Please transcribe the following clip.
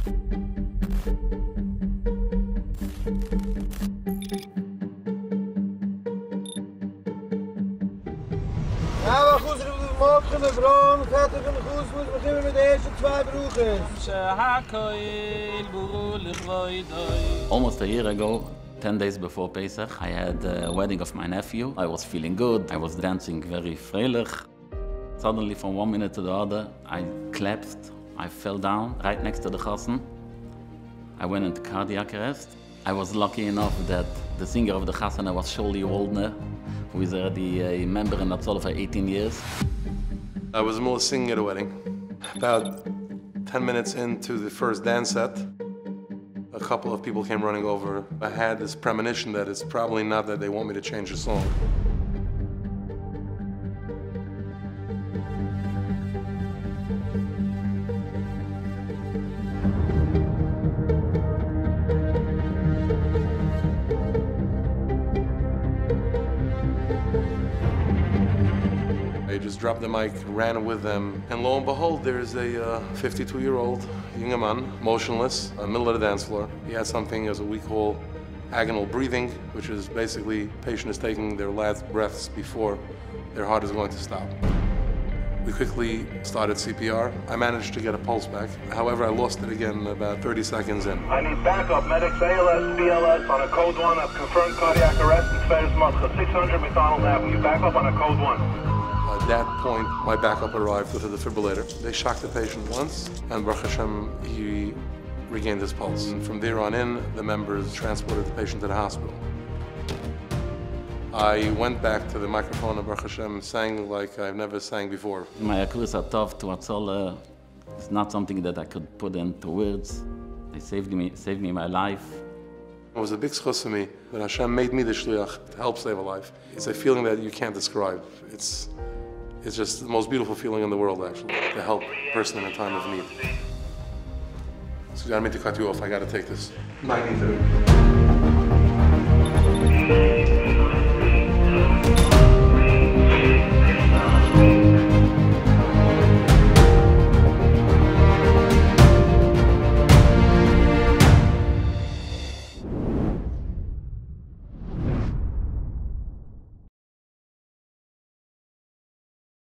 Ja, goed, we maken een vrouw, we gaan tegen de goeds, we beginnen met de eerste twee broekers. Almost a year ago, 10 days before Pesach, I had a wedding of my nephew. I was feeling good, I was dancing very freilich. Suddenly, from one minute to the other, I collapsed, I fell down right next to the chassan. I went into cardiac arrest. I was lucky enough that the singer of the chassan was Sholi Waldner, who is already a member in Natsal for 18 years. I was in the middle of singing at a wedding. About 10 minutes into the first dance set, a couple of people came running over. I had this premonition that it's probably not that they want me to change the song. I just dropped the mic, ran with them, and lo and behold, there's a 52-year-old young man, motionless, in the middle of the dance floor. He had something as what we call agonal breathing, which is basically patient is taking their last breaths before their heart is going to stop. We quickly started CPR. I managed to get a pulse back. However, I lost it again about 30 seconds in. I need backup. Medics ALS, BLS on a code 1. I've confirmed cardiac arrest in Tveres Matcha, 600 McDonald Avenue. Backup on a code 1. At that point, my backup arrived with a defibrillator. They shocked the patient once, and Baruch Hashem, he regained his pulse. And from there on in, the members transported the patient to the hospital. I went back to the microphone and Baruch Hashem sang like I've never sang before. My Akrus Atov to Atzol is not something that I could put into words. They saved me my life. It was a big schus for me that Hashem made me the shliach to help save a life. It's a feeling that you can't describe. It's just the most beautiful feeling in the world, actually, to help a person in a time of need. So I don't mean to cut you off, I gotta take this. 93.